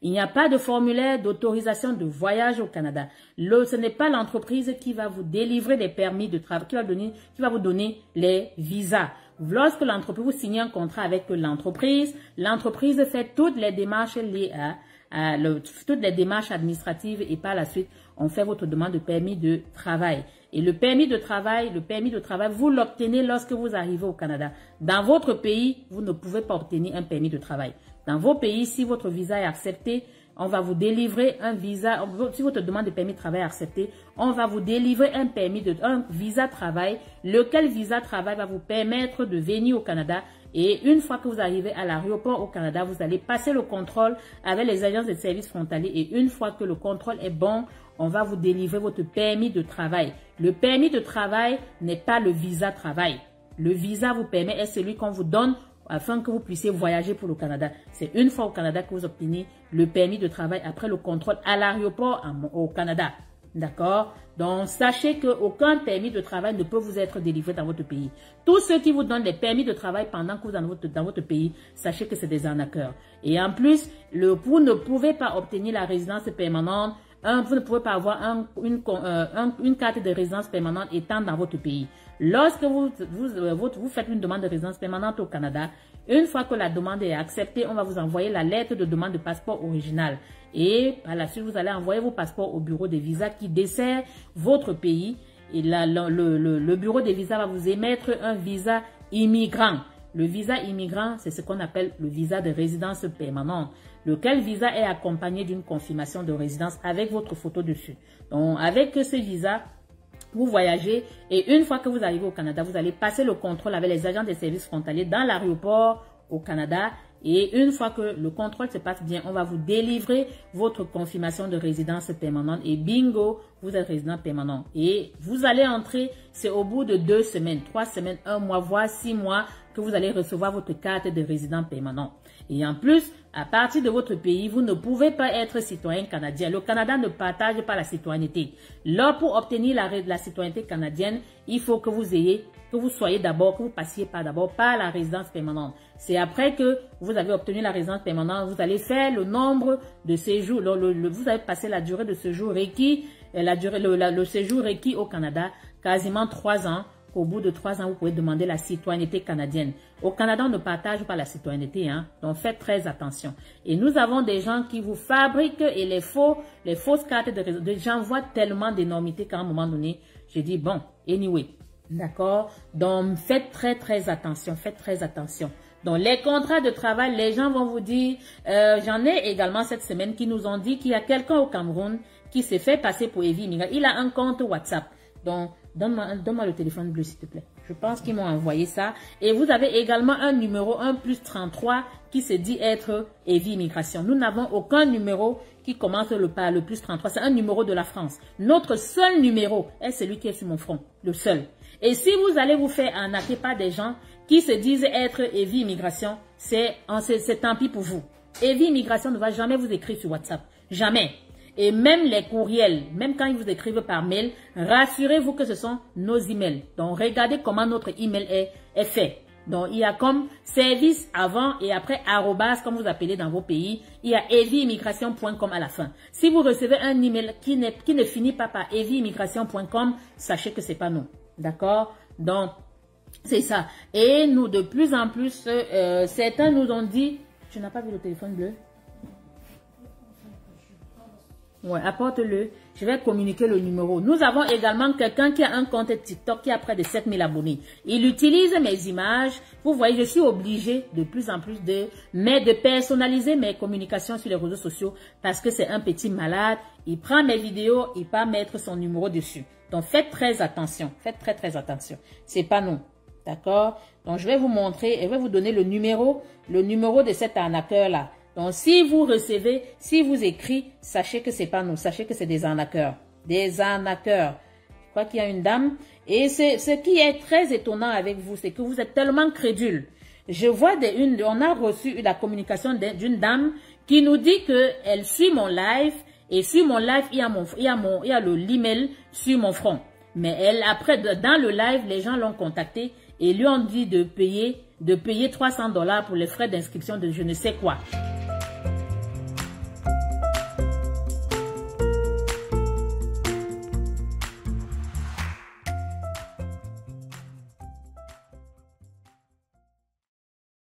Il n'y a pas de formulaire d'autorisation de voyage au Canada. Ce n'est pas l'entreprise qui va vous délivrer les permis de travail, qui va vous donner les visas. Lorsque l'entreprise, vous signez un contrat avec l'entreprise fait toutes les démarches liées toutes les démarches administratives et par la suite, on fait votre demande de permis de travail. Et le permis de travail, vous l'obtenez lorsque vous arrivez au Canada. Dans votre pays, vous ne pouvez pas obtenir un permis de travail. Dans vos pays, si votre visa est accepté, on va vous délivrer un visa. Si votre demande de permis de travail est acceptée, on va vous délivrer un visa travail, lequel visa travail va vous permettre de venir au Canada. Et une fois que vous arrivez à l'aéroport au Canada, vous allez passer le contrôle avec les agences de services frontaliers. Et une fois que le contrôle est bon, on va vous délivrer votre permis de travail. Le permis de travail n'est pas le visa travail. Le visa vous permet, est celui qu'on vous donne afin que vous puissiez voyager pour le Canada. C'est une fois au Canada que vous obtenez le permis de travail après le contrôle à l'aéroport au Canada. D'accord? Donc, sachez qu'aucun permis de travail ne peut vous être délivré dans votre pays. Tous ceux qui vous donnent des permis de travail pendant que vous êtes dans votre pays, sachez que c'est des arnaqueurs. Et en plus, vous ne pouvez pas obtenir la résidence permanente. Vous ne pouvez pas avoir une carte de résidence permanente étant dans votre pays. Lorsque vous faites une demande de résidence permanente au Canada, une fois que la demande est acceptée, on va vous envoyer la lettre de demande de passeport original. Et par la suite, vous allez envoyer vos passeports au bureau des visas qui dessert votre pays. Et le bureau des visas va vous émettre un visa immigrant. Le visa immigrant, c'est ce qu'on appelle le visa de résidence permanente, lequel visa est accompagné d'une confirmation de résidence avec votre photo dessus. Donc, avec ce visa, vous voyagez et une fois que vous arrivez au Canada, vous allez passer le contrôle avec les agents des services frontaliers dans l'aéroport au Canada. Et une fois que le contrôle se passe bien, on va vous délivrer votre confirmation de résidence permanente. Et bingo, vous êtes résident permanent. Et vous allez entrer, c'est au bout de 2 semaines, 3 semaines, 1 mois, voire 6 mois que vous allez recevoir votre carte de résident permanent. Et en plus, à partir de votre pays, vous ne pouvez pas être citoyen canadien. Le Canada ne partage pas la citoyenneté. Là, pour obtenir la citoyenneté canadienne, il faut que vous soyez d'abord, que vous passiez d'abord par la résidence permanente. C'est après que vous avez obtenu la résidence permanente, vous allez faire le nombre de séjours, vous avez passé la durée de séjour requis, le séjour requis au Canada, quasiment 3 ans. Au bout de 3 ans, vous pouvez demander la citoyenneté canadienne. Au Canada, on ne partage pas la citoyenneté, hein. Donc, faites très attention. Et nous avons des gens qui vous fabriquent et les fausses cartes de résidence. J'en vois tellement d'énormités qu'à un moment donné, j'ai dit, bon, anyway, d'accord? Donc, faites très attention, faites très attention. Donc, les contrats de travail, les gens vont vous dire, j'en ai également cette semaine qui nous ont dit qu'il y a quelqu'un au Cameroun qui s'est fait passer pour Evie Immigrant. Il a un compte WhatsApp. Donc, donne-moi le téléphone bleu, s'il te plaît. Je pense qu'ils m'ont envoyé ça. Et vous avez également un numéro 1+33 qui se dit être Evie Immigration. Nous n'avons aucun numéro qui commence par le +33. C'est un numéro de la France. Notre seul numéro est celui qui est sur mon front. Le seul. Et si vous allez vous faire arnaquer par des gens qui se disent être Evie Immigration, c'est tant pis pour vous. Evie Immigration ne va jamais vous écrire sur WhatsApp. Jamais. Et même les courriels, même quand ils vous écrivent par mail, rassurez-vous que ce sont nos emails. Donc, regardez comment notre email est fait. Donc, il y a comme service avant et après arrobas, comme vous appelez dans vos pays. Il y a eviimmigration.com à la fin. Si vous recevez un email qui ne finit pas par eviimmigration.com, sachez que c'est pas nous. D'accord? Donc, c'est ça. Et nous, de plus en plus, certains nous ont dit, tu n'as pas vu le téléphone bleu? Ouais, apporte-le. Je vais communiquer le numéro. Nous avons également quelqu'un qui a un compte TikTok qui a près de 7000 abonnés. Il utilise mes images. Vous voyez, je suis obligée de plus en plus de personnaliser mes communications sur les réseaux sociaux parce que c'est un petit malade. Il prend mes vidéos, il va mettre son numéro dessus. Donc, faites très attention. Faites très attention. C'est pas nous. D'accord? Donc, je vais vous montrer et je vais vous donner le numéro de cet arnaqueur-là. Donc, si vous recevez, si vous écrivez, sachez que c'est pas nous, sachez que c'est des arnaqueurs. Des arnaqueurs. Je crois qu'il y a une dame. Et ce qui est très étonnant avec vous, c'est que vous êtes tellement crédule. Je vois on a reçu la communication d'une dame qui nous dit qu'elle suit mon live. Et sur mon live, il y a l'email sur mon front. Mais elle, après, dans le live, les gens l'ont contacté et lui ont dit de payer $300 pour les frais d'inscription de je ne sais quoi.